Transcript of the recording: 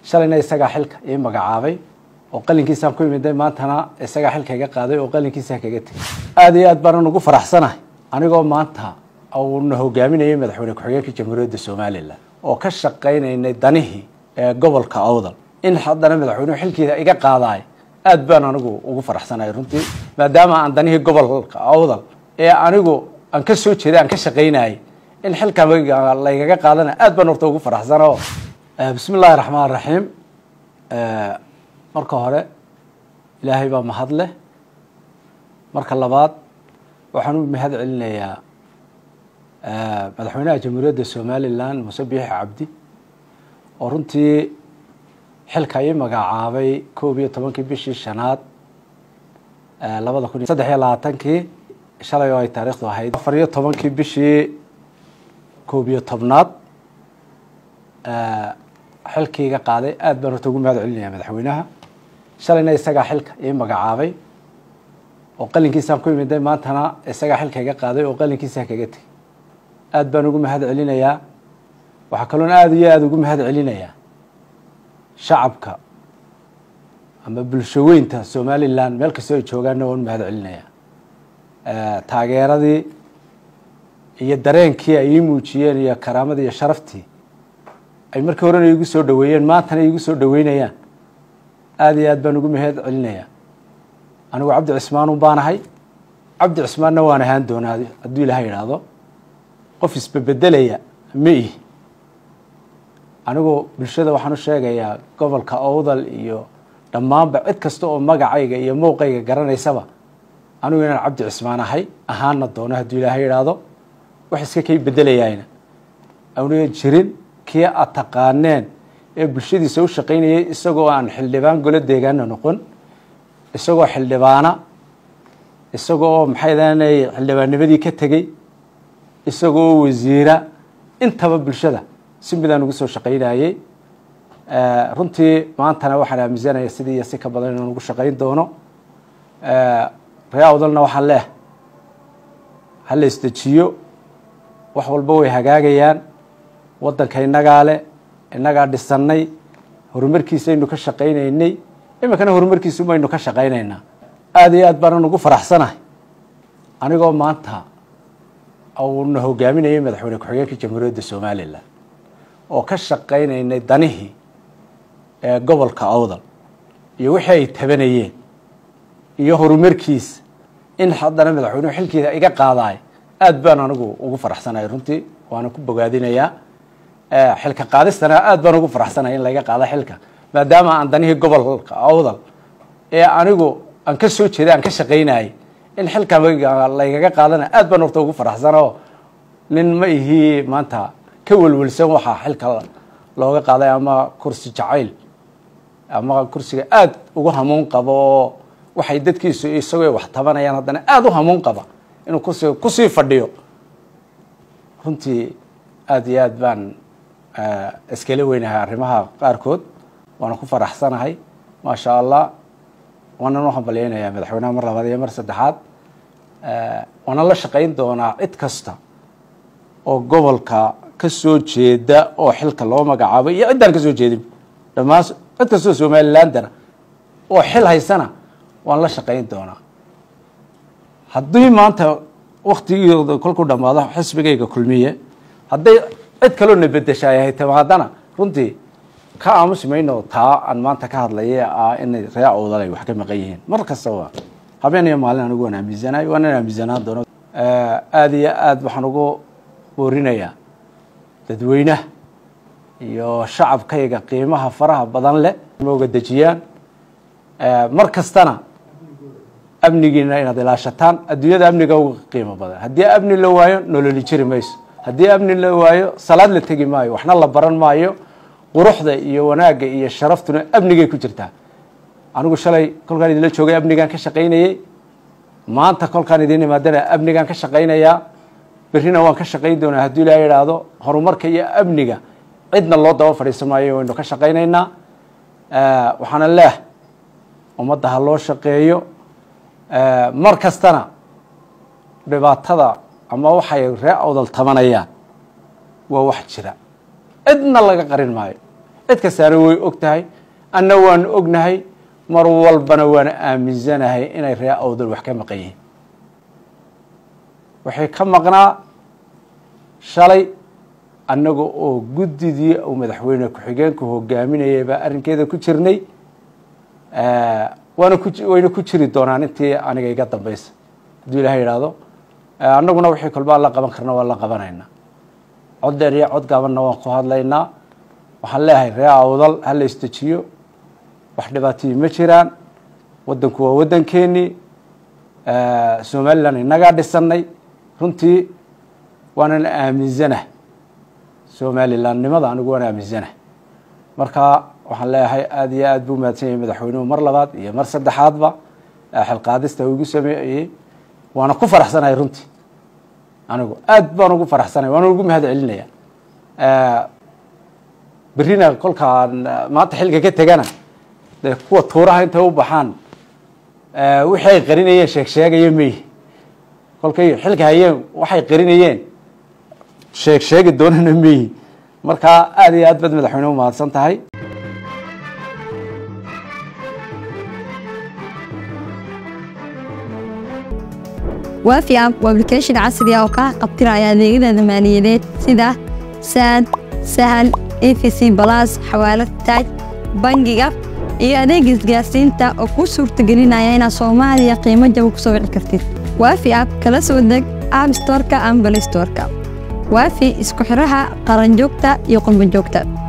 shalayna isaga xilka ee magacaabay oo qalinkiisa ku yimid maantana isaga xilka iga qaaday oo qalinkiisa kaga tagay aad iyo aad baan ugu faraxsanahay anigoo maanta oo hogaaminayay madaxweyne ku-xigeenka Jamhuuriyadda Soomaaliland oo ka shaqeynayay danihii gobolka Awdal in haddana madaxweynuhu xilkiisa iga qaaday aad baan anigu ugu faraxsanahay runtii maadaama aan danihii gobolka Awdal ee anigu aan ka soo jeeday aan ka shaqeynayay in xilka la iga qaadana aad baan horta ugu faraxsanahay bismillaahir rahmaanir rahiim marka hore ilaahay baa mahad leh marka labaad waxaan u mahad celinayaa madaxweynaha Jamhuuriyadda Soomaaliland Muuse Biixi Cabdi oo runtii xilka ay magacaabay 11 bishii shanaad 2023 shalay oo ay taariikhdu ahayd 14 bishii 11aad xilkiga qaaday aad baan horta ugu mahad celinayaa madaxweynaha shalayna isaga xilka ee magacaabay oo qalinkiisa ku yimid maantana isaga xilka iga qaaday oo qalinkiisa kaga tagay aad baan ugu mahad celinayaa waxa kaloon aad iyo aad ugu mahad celinayaa shacabka ama bulshooyinka Soomaaliland meel kasta ay joogaan oo mahad celinayaa taageeradii iyo dareenkii ay muujiyeen iyo karaamadii iyo sharaftii ay markii hore igu soo dhaweeyeen maantana igu soo dhaweynayaan aad iyo aad baan ugu mahad celinayaa anigu Cabdi Cismaan u baanahay Cabdi Cismaanna waan ahaan doonaa haddii Ilaahay yiraahdo qof isbedelaya meey anigu bulshada waxaan u sheegayaa gobolka Awdal iyo dhammaanba cid kasta oo magacayga iyo muuqayga garanaysaba anigu inaan Cabdi Cismaan ahaana doona haddii Ilaahay yiraahdo wax iska kay bedelayayna awna jirin kii ataqaaneen ee bulshadiisa u shaqeynayay isagoo aan xildhibaan golo deegaan noqon isagoo xildhibaana isagoo maxaydaanay xildhibaannimadii ka tagay isagoo wasiira intaba bulshada si midaan ugu soo shaqeynayay runtii maantana waxaan aaminsanayaa sidii si ka badan inaan ugu shaqeyn doono reer Awdalna waxaan leeyahay hal istajiyo wax walba way hagaagayaan wadanka inaga dhisanay horumarkiisa inuu ka shaqeynaynay imikana horumarkiisu maynu ka shaqeynaynaa aad iyo aad baan ugu faraxsanahay anigoo maanta oo hogaaminayay madaxweyne ku-xigeenka Jamhuuriyadda Soomaaliland oo ka shaqeynayay danihii gobolka Awdal iyo wixii ay tabanayeen iyo horumarkiisa in haddana madaxweynuhu xilkiisa iga qaaday aad baan anigu ugu faraxsanahay runtii waana ku bogaadinayaa xilka qaadistana aad baan ugu faraxsanahay in la iga qaado xilka maadaama aan danihii gobolka Awdal ee anigu aan ka soo jeeday aan ka shaqeynayay in xilka la iga qaadana aad baan horta ugu faraxsanahay nin ma ihi maanta ka walwalsan waxa xilka looga qaaday ama kursi jacayl ama kursiga aad ugu hamuun qabo waxay dadkiisu isagoo wax tabanayaan haddana aad u hamuun qaba inuu ku sii fadhiyo runtii aad iyo aad baan iskala weynahay arrimaha qaarkood waana ku faraxsanahay ma sha Allah waana noo hambalyeynaya madaxweynaha mar labaad iyo mar saddexaad waana la shaqeyn doonaa cid kasta oo gobolka ka soo jeeda oo xilka loo magacaabay iyo cidaan ka soo jeedin dhammaan cid kasta oo Somaliland oo xil haysana waan la shaqeyn doonaa haddii maanta waqtigooda kulku dhamaado xisbigayga kulmiye hadday cid kale oo nabadashay timaadana runtii ka aamusmayno taa aan maanta ka hadlayay in reer Awdal ay wax ka maqan yihiin mar kasta waa habeen iyo maalin anigu waan aaminsanaa doono aad iyo aad waxaan ugu boorinayaa dadweynaha iyo shacabkayga qiimaha faraha badan leh mooga dajiyaan mar kastana amnigiina inaad ilaashataan adduunyada amniga ugu qiimo badan haddii amni la waayo nolol jiri mayso haddii amni la waayo salaad la tagi maayo waxna la baran maayo quruxda iyo wanaaga iyo sharaftuna amnigay ku jirtaa anigu shalay kolkaan idin la joogay amnigan ka shaqeynayay maanta kolkaan idin imaadana amnigan ka shaqeynayaa berrina waan ka shaqeyn doonaa haddii Ilaahay yiraahdo horumarka iyo amniga cidna loo daba fadhiisanayo waynu ka shaqeynaynaa waxaana leeyahay ummadda ha loo shaqeeyo mar kastana dhibaatada ama waxay reer Awdal tabanayaan waa wax jira cidna laga qarin maayo cid kastaana way og tahay anna waanu ognahay mar walbana waana aaminsanahay inay reer awdal wax ka maqan yihiin waxay ka maqnaa shalay annaga oo guddidii uu madaxweyne ku-xigeenku hogaaminayay baa arrinkeeda ku jirnay wayna ku jiri doonaan intii aniga iga dambaysa hadduu ilaahay yidhaahdo annaguna wixii kolbaa la qaban karna waa la qabanaynaa cod dheer iyo cod gaabanna waan ku hadlaynaa waxaan leeyahay reer awdal ha la istajiyo wax dhibaatayii ma jiraan waddanku waa waddankeennii somalilan innagaa dhisannay runtii waanan aaminsanah somalilandnimada anigu waan aaminsanah marka waxaan leeyahay aad iyo aad buu mahadsan yahay madaxweynuhu mar labaad iyo mar saddexaadba xilqaadista uu igu sameeyey waana ku faraxsanahay runtii anigu aad baan ugu faraxsanahay waana ugu mahad celinaya berrina kolkaan maanta xilka ka tegana dee kuwa tuuraha intay u baxaan wixii ay qarinayeen sheegaya meyi kolkay xilka hayeen waxay qarinayeen sheegi doonana meyi marka aad iyo aad baad madaxweyne u mahadsan tahay وافي اب وابلكيشن عصري oo ka qabtiraya adeegyada maaliyadeed sida SAD Sahal EFC Plus xawaalad taaj bangiga iyo adeeg isgaarsiinta oo ku suurtagelinaya inaad Soomaaliya qiimo jaban ku soo wici kartid وافي اب kala soo deg App Store-ka ama Play Store-ka وافي isku xiraha qaran joogta iyo qurbo joogta